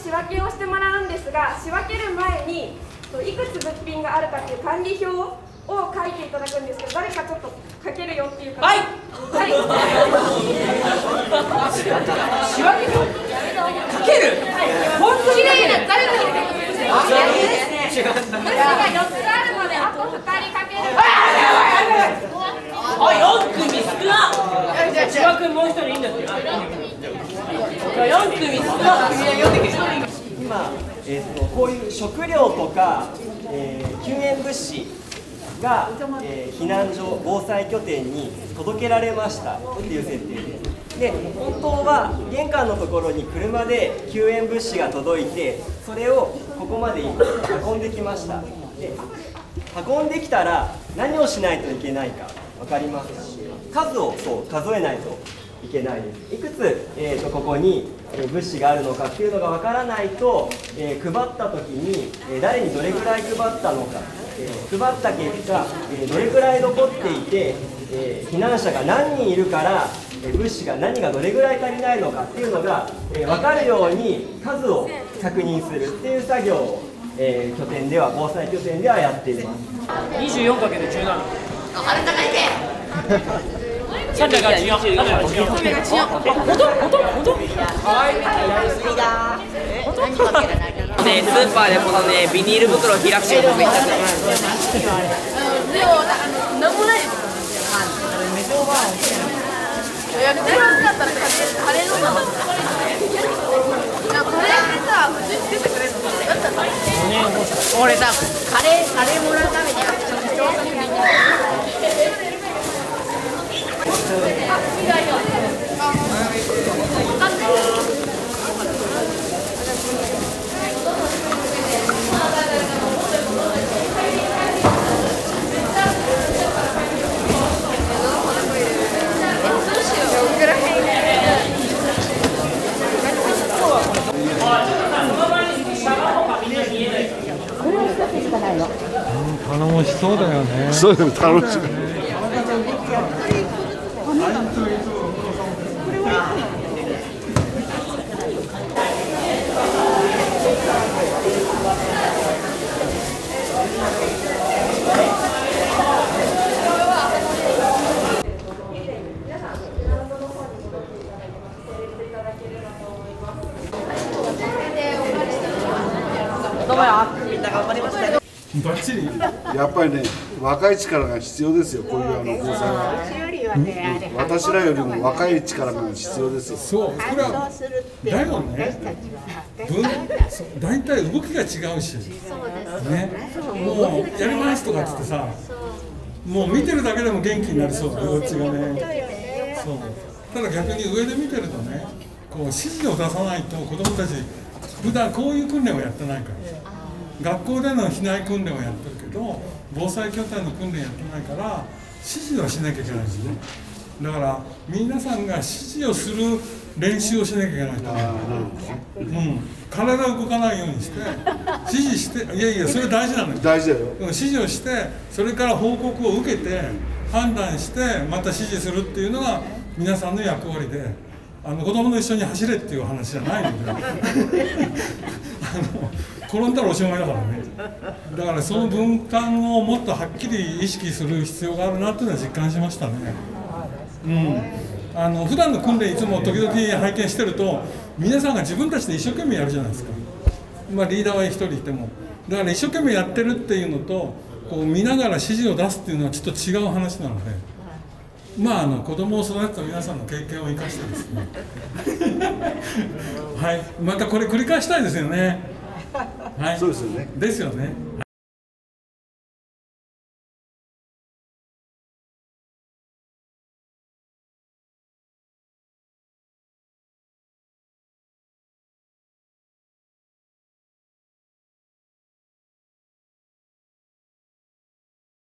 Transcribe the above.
仕分けをしてもらうんですが、仕分ける前にいくつ物品があるかっていう管理表を書いていただくんですけど、誰かちょっと書けるよっていう方。はい。はい。 仕分け表書ける。本当に綺麗な誰かに書ける。物が4つあるので、あと2人書ける。 あ、4組少な。千葉君もう1人いいんですよ。4組少な。 今、こういう食料とか、救援物資が、避難所防災拠点に届けられましたっていう設定です。で、本当は玄関のところに車で救援物資が届いて、それをここまで運んできました。で、運んできたら何をしないといけないか分かりますか？数を数えないといけないです。いくつ、ここに物資があるのかっていうのが分からないと、配った時に、誰にどれぐらい配ったのか、配った結果、どれぐらい残っていて、避難者が何人いるから物資が何がどれぐらい足りないのかっていうのが、分かるように数を確認するっていう作業を、拠点では防災拠点ではやっています。 24×17。 あれ高いけ。 3が違う。 音。 ね、スーパーでこのね、ビニール袋を開く仕事めっちゃする。 なんもないです。予約してなかったらカレーのなの。カレーってさ、普通に出てくれるのだったら俺さ、カレーもらうために頼もしそうだよね。 そうです、楽しい。 みんな頑張りましたよ。 バッチリ。 やっぱりね、若い力が必要ですよ。こういう防災は。私らよりも若い力が必要ですよ。 そう、これはだよね。大体動きが違うし、ね、もうやりますとかっつってさ、もう見てるだけでも元気になりそうだよ、こっちがね。そう。ただ逆に上で見てるとね、こう指示を出さないと子どもたち普段こういう訓練をやってないから。学校での避難訓練をやってるけど、防災拠点の訓練やってないから指示はしなきゃいけないんですね。だから皆さんが指示をする練習をしなきゃいけないと思う。体を動かないようにして指示して、いやいやそれ大事なのよ。 大事だよ。 指示をして、それから報告を受けて判断してまた指示するっていうのが皆さんの役割で、子供と一緒に走れっていう話じゃないので転んだらおしまいだからね。だからその分担をもっとはっきり意識する必要があるなっていうのは実感しましたね。普段の訓練いつも時々拝見してると、皆さんが自分たちで一生懸命やるじゃないですか。リーダーは一人いても、だから一生懸命やってるっていうのと、こう見ながら指示を出すっていうのはちょっと違う話なので、子供を育てた皆さんの経験を生かしてですねはい、またこれ繰り返したいですよね。はい、 そうですよね。 ですよね。